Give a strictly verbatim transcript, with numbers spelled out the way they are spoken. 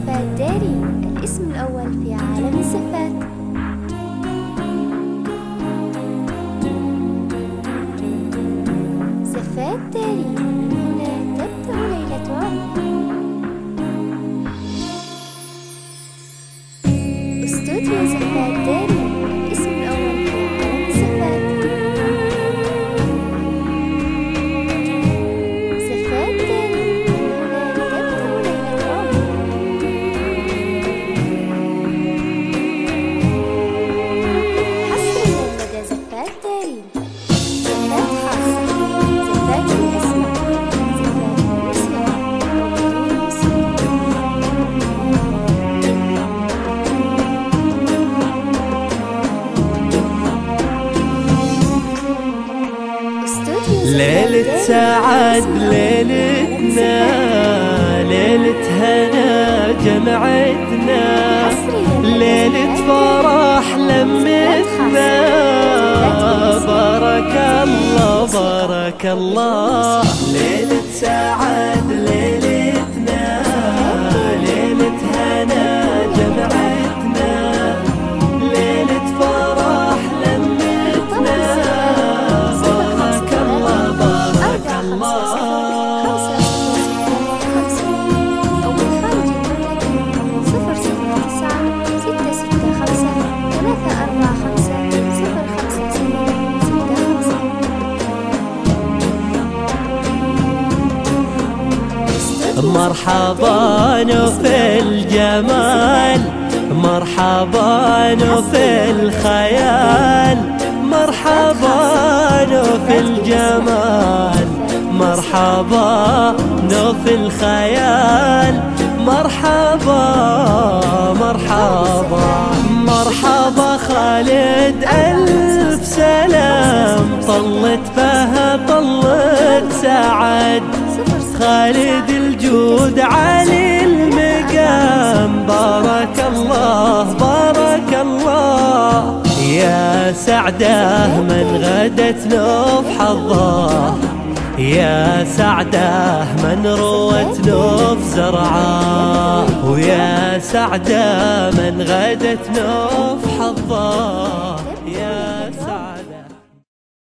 زفات داري، الاسم الأول في عالم الزفات. زفات داري، من هنا تبدأ ليلة عمر. استوديو زفات داري، الاسم الأول في عالم الزفات. زفات داري، من هنا تبدأ ليلة عمر. حصريا لدى زفات داري، زفات خاصة، زفات بالأسماء، زفات بالموسيقى وبدون موسيقى. ليلة سعد ليلتنا، ليلة هنا جمعتنا، ليلة فرح لمتنا. بارك الله بارك الله. ليلة سعد ليلتنا، ليلة هنا جمعتنا، ليلة فرح لمتنا. بارك الله بارك الله. مرحبا في الجمال، مرحبا في الخيال، مرحبا في الجمال، مرحبا في الخيال، مرحبا مرحبا مرحبا. خالد ألف سلام، طلت بها طلت سعد، خالد الجود علي المقام. بارك الله بارك الله. يا سعده من غدت له بحظه، يا سعده من روت له بزرعه، ويا سعده من غدت له بحظه. يا